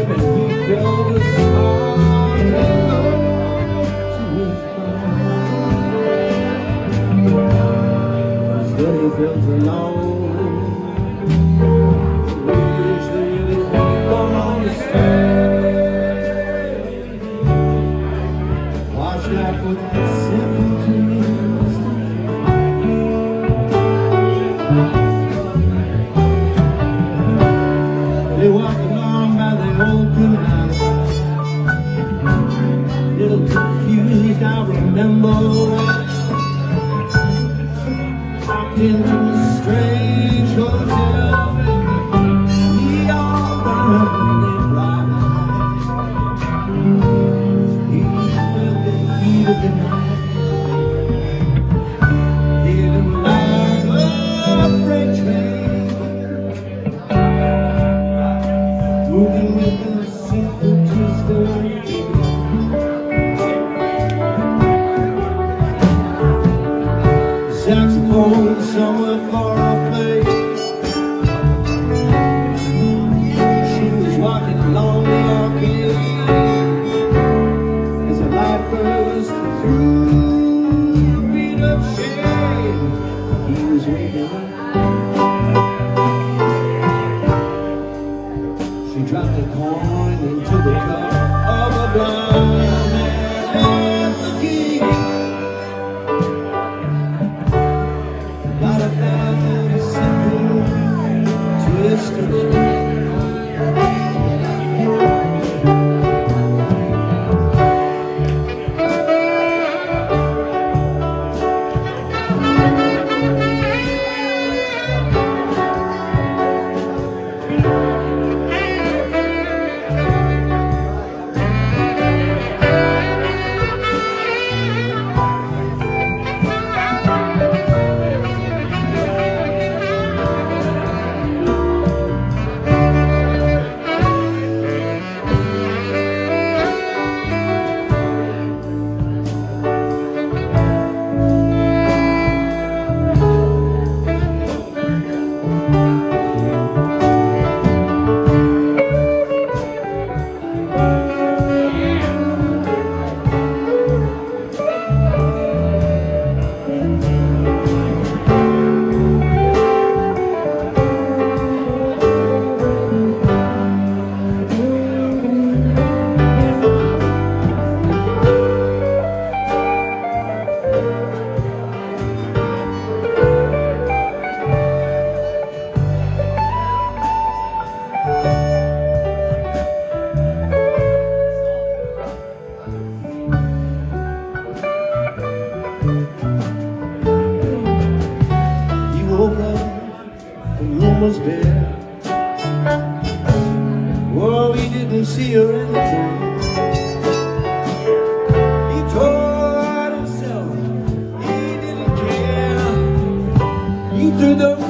and he felt his heart take over to his mind. Then he felt alone. Wish that he would come on the stage. Watch life with that sympathy. They walked along by the open house, little confused, I remember. Walked into a strange hotel, we all burned it bright. He felt the heat of the night, hidden like a freight train, moving with a simple twist of saxophone somewhere far off place. She was walking along the arcade as a light burst through the beat of shade. He was waking up. She dropped a coin into the cup of a blind man and the key. Not a bad simple twist of was there. Oh, he didn't see her in the train. He told himself he didn't care. He threw the